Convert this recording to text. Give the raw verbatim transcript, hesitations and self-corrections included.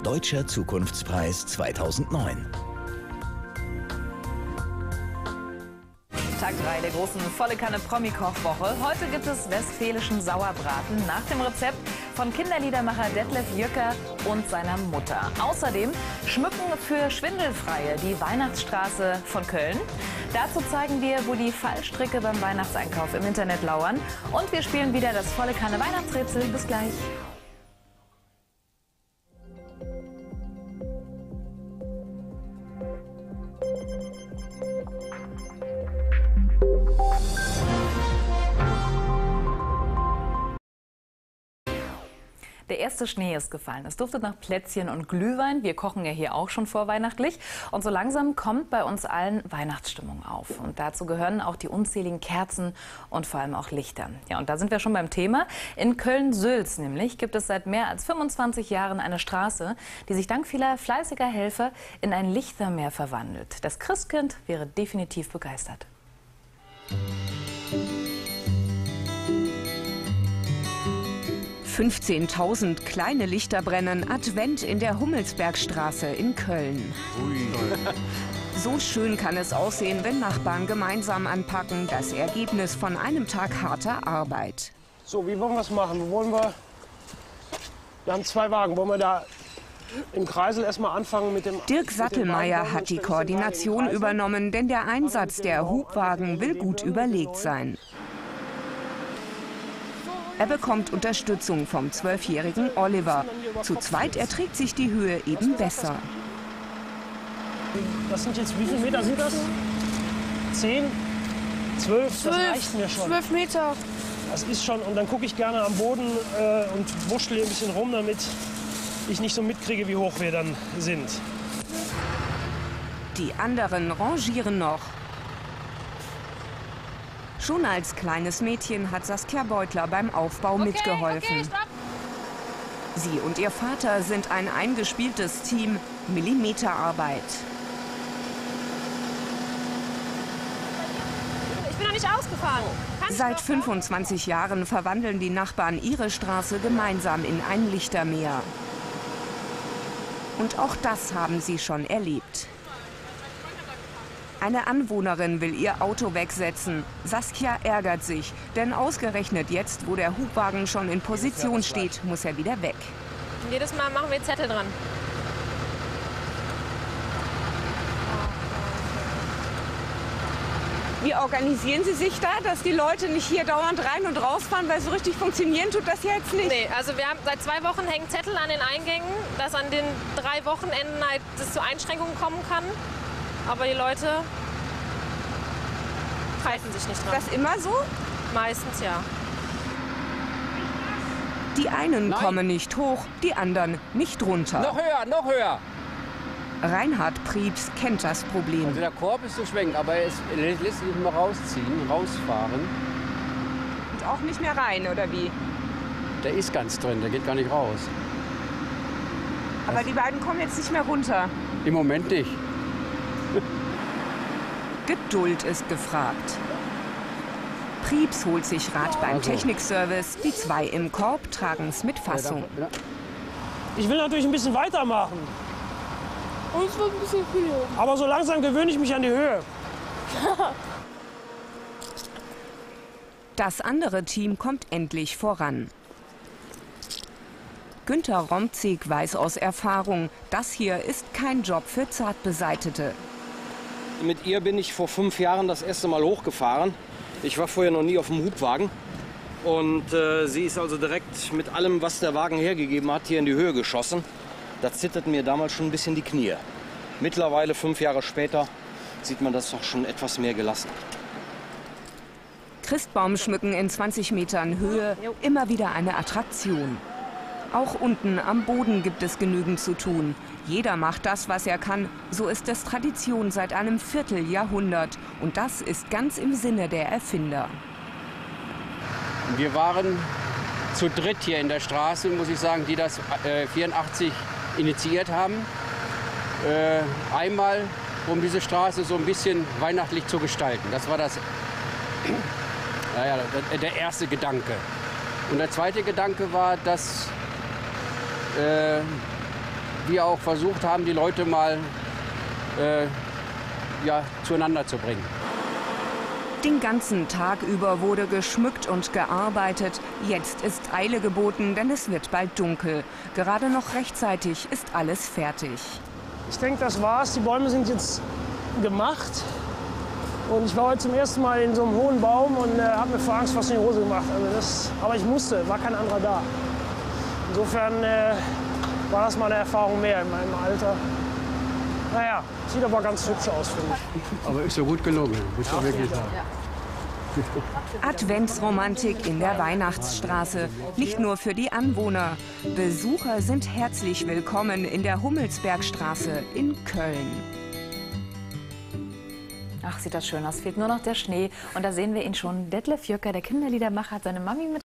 Deutscher Zukunftspreis zweitausendneun. Tag drei der großen volle Kanne Promi-Kochwoche. Heute gibt es westfälischen Sauerbraten nach dem Rezept von Kinderliedermacher Detlef Jücker und seiner Mutter. Außerdem schmücken für Schwindelfreie die Weihnachtsstraße von Köln. Dazu zeigen wir, wo die Fallstricke beim Weihnachtseinkauf im Internet lauern. Und wir spielen wieder das volle Kanne Weihnachtsrätsel. Bis gleich. Der erste Schnee ist gefallen. Es duftet nach Plätzchen und Glühwein. Wir kochen ja hier auch schon vorweihnachtlich. Und so langsam kommt bei uns allen Weihnachtsstimmung auf. Und dazu gehören auch die unzähligen Kerzen und vor allem auch Lichter. Ja, und da sind wir schon beim Thema. In Köln-Sülz nämlich gibt es seit mehr als fünfundzwanzig Jahren eine Straße, die sich dank vieler fleißiger Helfer in ein Lichtermeer verwandelt. Das Christkind wäre definitiv begeistert. fünfzehntausend kleine Lichter brennen Advent in der Hummelsbergstraße in Köln. Ui. So schön kann es aussehen, wenn Nachbarn gemeinsam anpacken. Das Ergebnis von einem Tag harter Arbeit. So, wie wollen wir es machen? Wollen wir, wir haben zwei Wagen. Wollen wir da im Kreisel erstmal anfangen mit dem... Dirk Sattelmeier hat die Koordination übernommen, denn der Einsatz der Hubwagen will gut überlegt sein. Er bekommt Unterstützung vom zwölfjährigen Oliver. Zu zweit erträgt sich die Höhe eben besser. Das sind jetzt, wie viele Meter sind das? Zehn? Zwölf? Das reicht mir schon. Zwölf Meter. Das ist schon. Und dann gucke ich gerne am Boden äh, und wurschtle ein bisschen rum, damit ich nicht so mitkriege, wie hoch wir dann sind. Die anderen rangieren noch. Schon als kleines Mädchen hat Saskia Beutler beim Aufbau okay, mitgeholfen. Okay, Sie und ihr Vater sind ein eingespieltes Team, Millimeterarbeit. Ich bin noch nicht ausgefahren. Kann Seit fünfundzwanzig Jahren verwandeln die Nachbarn ihre Straße gemeinsam in ein Lichtermeer. Und auch das haben sie schon erlebt. Eine Anwohnerin will ihr Auto wegsetzen. Saskia ärgert sich, denn ausgerechnet jetzt, wo der Hubwagen schon in Position steht, muss er wieder weg. Jedes Mal machen wir Zettel dran. Wie organisieren Sie sich da, dass die Leute nicht hier dauernd rein und rausfahren, weil so richtig funktionieren tut das ja jetzt nicht? Nee, also wir haben seit zwei Wochen hängen Zettel an den Eingängen, dass an den drei Wochenenden halt es zu Einschränkungen kommen kann. Aber die Leute halten sich nicht dran. Das immer so? Meistens ja. Die einen Nein. kommen nicht hoch, die anderen nicht runter. Noch höher, noch höher. Reinhard Priebs kennt das Problem. Also der Korb ist so schwenkend, aber es lässt sich nicht mehr rausziehen, rausfahren. Und auch nicht mehr rein, oder wie? Der ist ganz drin, der geht gar nicht raus. Aber die beiden kommen jetzt nicht mehr runter. Im Moment nicht. Geduld ist gefragt. Priebs holt sich Rat beim also. Technikservice. Die zwei im Korb tragen es mit Fassung. Ich will natürlich ein bisschen weitermachen. Uns wird ein bisschen viel. Aber so langsam gewöhne ich mich an die Höhe. Das andere Team kommt endlich voran. Günter Romzig weiß aus Erfahrung, das hier ist kein Job für Zartbeseitete. Mit ihr bin ich vor fünf Jahren das erste Mal hochgefahren. Ich war vorher noch nie auf dem Hubwagen. Und äh, sie ist also direkt mit allem, was der Wagen hergegeben hat, hier in die Höhe geschossen. Da zitterten mir damals schon ein bisschen die Knie. Mittlerweile, fünf Jahre später, sieht man das doch schon etwas mehr gelassen. Christbaumschmücken in zwanzig Metern Höhe, immer wieder eine Attraktion. Auch unten am Boden gibt es genügend zu tun. Jeder macht das, was er kann. So ist es Tradition seit einem Vierteljahrhundert. Und das ist ganz im Sinne der Erfinder. Wir waren zu dritt hier in der Straße, muss ich sagen, die das äh, vierundachtzig initiiert haben. Äh, einmal, um diese Straße so ein bisschen weihnachtlich zu gestalten. Das war das, naja, der erste Gedanke. Und der zweite Gedanke war, dass äh, wir auch versucht haben, die Leute mal äh, ja, zueinander zu bringen. Den ganzen Tag über wurde geschmückt und gearbeitet. Jetzt ist Eile geboten, denn es wird bald dunkel. Gerade noch rechtzeitig ist alles fertig. Ich denke, das war's. Die Bäume sind jetzt gemacht. Und ich war heute zum ersten Mal in so einem hohen Baum und äh, habe mir vor Angst fast in die Hose gemacht. Also das, aber ich musste, war kein anderer da. Insofern äh, war das mal eine Erfahrung mehr in meinem Alter. Naja, sieht aber ganz hübsch aus, finde ich. Aber ist so gut gelungen, muss ich wirklich sagen. Adventsromantik in der Weihnachtsstraße. Nicht nur für die Anwohner. Besucher sind herzlich willkommen in der Hummelsbergstraße in Köln. Ach, sieht das schön aus. Fehlt nur noch der Schnee. Und da sehen wir ihn schon. Detlef Jöcker, der Kinderliedermacher, hat seine Mami mit